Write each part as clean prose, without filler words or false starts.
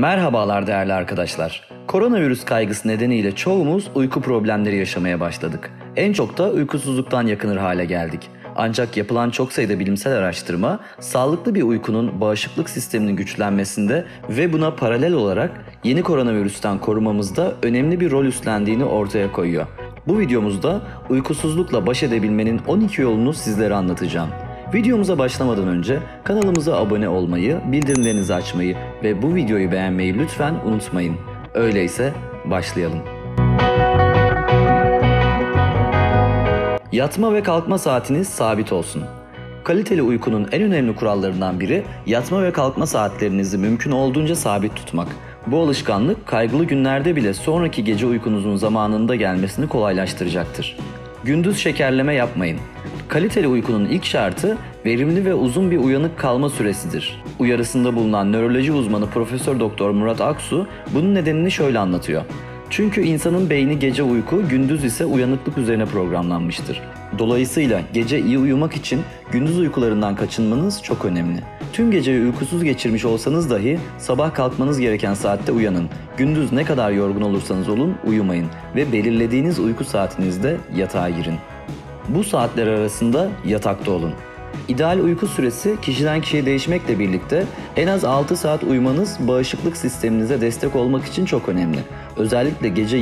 Merhabalar değerli arkadaşlar. Koronavirüs kaygısı nedeniyle çoğumuz uyku problemleri yaşamaya başladık. En çok da uykusuzluktan yakınır hale geldik. Ancak yapılan çok sayıda bilimsel araştırma, sağlıklı bir uykunun bağışıklık sisteminin güçlenmesinde ve buna paralel olarak yeni koronavirüsten korumamızda önemli bir rol üstlendiğini ortaya koyuyor. Bu videomuzda uykusuzlukla baş edebilmenin 12 yolunu sizlere anlatacağım. Videomuza başlamadan önce kanalımıza abone olmayı, bildirimlerinizi açmayı ve bu videoyu beğenmeyi lütfen unutmayın. Öyleyse başlayalım. Yatma ve kalkma saatiniz sabit olsun. Kaliteli uykunun en önemli kurallarından biri yatma ve kalkma saatlerinizi mümkün olduğunca sabit tutmak. Bu alışkanlık kaygılı günlerde bile sonraki gece uykunuzun zamanında gelmesini kolaylaştıracaktır. Gündüz şekerleme yapmayın. Kaliteli uykunun ilk şartı verimli ve uzun bir uyanık kalma süresidir. Uyarısında bulunan nöroloji uzmanı Profesör Doktor Murat Aksu bunun nedenini şöyle anlatıyor. Çünkü insanın beyni gece uyku, gündüz ise uyanıklık üzerine programlanmıştır. Dolayısıyla gece iyi uyumak için gündüz uykularından kaçınmanız çok önemli. Tüm geceyi uykusuz geçirmiş olsanız dahi sabah kalkmanız gereken saatte uyanın. Gündüz ne kadar yorgun olursanız olun uyumayın ve belirlediğiniz uyku saatinizde yatağa girin. Bu saatler arasında yatakta olun. İdeal uyku süresi kişiden kişiye değişmekle birlikte en az 6 saat uyumanız bağışıklık sisteminize destek olmak için çok önemli. Özellikle gece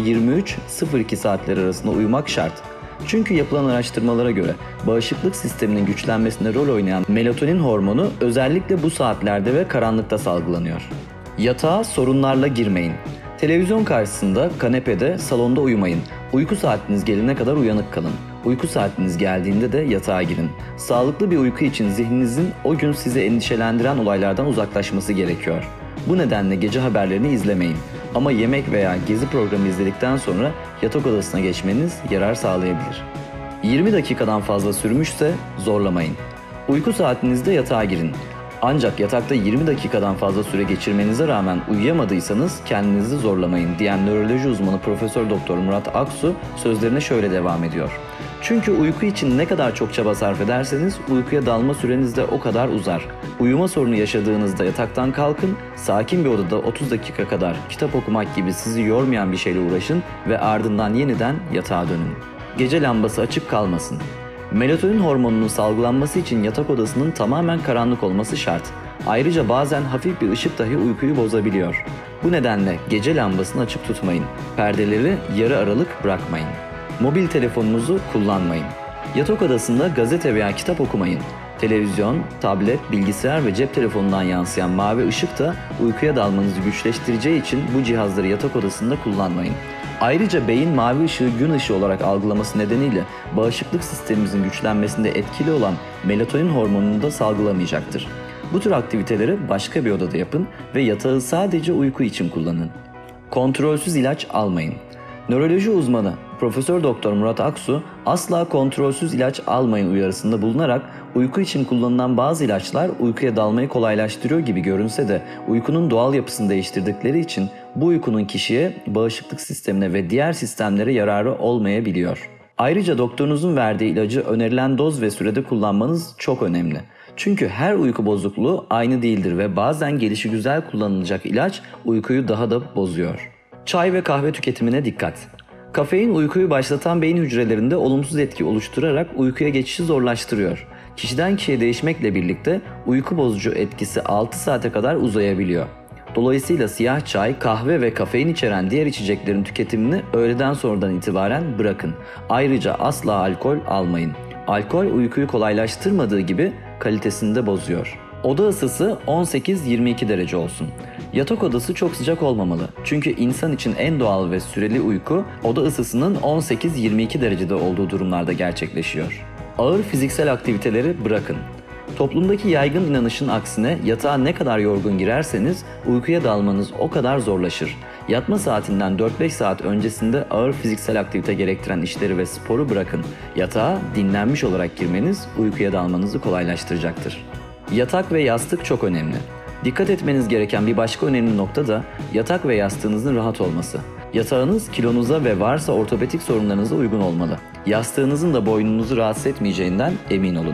23-02 saatler arasında uyumak şart. Çünkü yapılan araştırmalara göre bağışıklık sisteminin güçlenmesinde rol oynayan melatonin hormonu özellikle bu saatlerde ve karanlıkta salgılanıyor. Yatağa sorunlarla girmeyin. Televizyon karşısında, kanepede, salonda uyumayın. Uyku saatiniz gelene kadar uyanık kalın. Uyku saatiniz geldiğinde de yatağa girin. Sağlıklı bir uyku için zihninizin o gün sizi endişelendiren olaylardan uzaklaşması gerekiyor. Bu nedenle gece haberlerini izlemeyin. Ama yemek veya gezi programı izledikten sonra yatak odasına geçmeniz yarar sağlayabilir. 20 dakikadan fazla sürmüşse zorlamayın. Uyku saatinizde yatağa girin. Ancak yatakta 20 dakikadan fazla süre geçirmenize rağmen uyuyamadıysanız kendinizi zorlamayın diyen nöroloji uzmanı Profesör Doktor Murat Aksu sözlerine şöyle devam ediyor. Çünkü uyku için ne kadar çok çaba sarf ederseniz uykuya dalma süreniz de o kadar uzar. Uyuma sorunu yaşadığınızda yataktan kalkın, sakin bir odada 30 dakika kadar kitap okumak gibi sizi yormayan bir şeyle uğraşın ve ardından yeniden yatağa dönün. Gece lambası açık kalmasın. Melatonin hormonunun salgılanması için yatak odasının tamamen karanlık olması şart. Ayrıca bazen hafif bir ışık dahi uykuyu bozabiliyor. Bu nedenle gece lambasını açık tutmayın. Perdeleri yarı aralık bırakmayın. Mobil telefonunuzu kullanmayın. Yatak odasında gazete veya kitap okumayın. Televizyon, tablet, bilgisayar ve cep telefonundan yansıyan mavi ışık da uykuya dalmanızı güçleştireceği için bu cihazları yatak odasında kullanmayın. Ayrıca beyin mavi ışığı gün ışığı olarak algılaması nedeniyle bağışıklık sistemimizin güçlenmesinde etkili olan melatonin hormonunu da salgılamayacaktır. Bu tür aktiviteleri başka bir odada yapın ve yatağı sadece uyku için kullanın. Kontrolsüz ilaç almayın. Nöroloji uzmanı Profesör Doktor Murat Aksu asla kontrolsüz ilaç almayın uyarısında bulunarak uyku için kullanılan bazı ilaçlar uykuya dalmayı kolaylaştırıyor gibi görünse de uykunun doğal yapısını değiştirdikleri için bu uykunun kişiye, bağışıklık sistemine ve diğer sistemlere yararı olmayabiliyor. Ayrıca doktorunuzun verdiği ilacı önerilen doz ve sürede kullanmanız çok önemli. Çünkü her uyku bozukluğu aynı değildir ve bazen gelişigüzel kullanılacak ilaç uykuyu daha da bozuyor. Çay ve kahve tüketimine dikkat. Kafein uykuyu başlatan beyin hücrelerinde olumsuz etki oluşturarak uykuya geçişi zorlaştırıyor. Kişiden kişiye değişmekle birlikte uyku bozucu etkisi 6 saate kadar uzayabiliyor. Dolayısıyla siyah çay, kahve ve kafein içeren diğer içeceklerin tüketimini öğleden sonradan itibaren bırakın. Ayrıca asla alkol almayın. Alkol uykuyu kolaylaştırmadığı gibi kalitesini de bozuyor. Oda ısısı 18-22 derece olsun. Yatak odası çok sıcak olmamalı. Çünkü insan için en doğal ve süreli uyku oda ısısının 18-22 derecede olduğu durumlarda gerçekleşiyor. Ağır fiziksel aktiviteleri bırakın. Toplumdaki yaygın inanışın aksine yatağa ne kadar yorgun girerseniz uykuya dalmanız o kadar zorlaşır. Yatma saatinden 4-5 saat öncesinde ağır fiziksel aktivite gerektiren işleri ve sporu bırakın. Yatağa dinlenmiş olarak girmeniz uykuya dalmanızı kolaylaştıracaktır. Yatak ve yastık çok önemli. Dikkat etmeniz gereken bir başka önemli nokta da yatak ve yastığınızın rahat olması. Yatağınız kilonuza ve varsa ortopedik sorunlarınıza uygun olmalı. Yastığınızın da boynunuzu rahatsız etmeyeceğinden emin olun.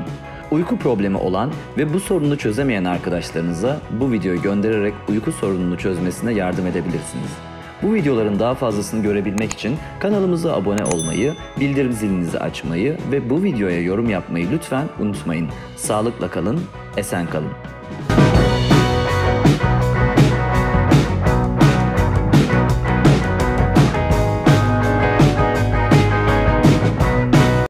Uyku problemi olan ve bu sorunu çözemeyen arkadaşlarınıza bu videoyu göndererek uyku sorununu çözmesine yardım edebilirsiniz. Bu videoların daha fazlasını görebilmek için kanalımıza abone olmayı, bildirim zilinizi açmayı ve bu videoya yorum yapmayı lütfen unutmayın. Sağlıkla kalın, esen kalın.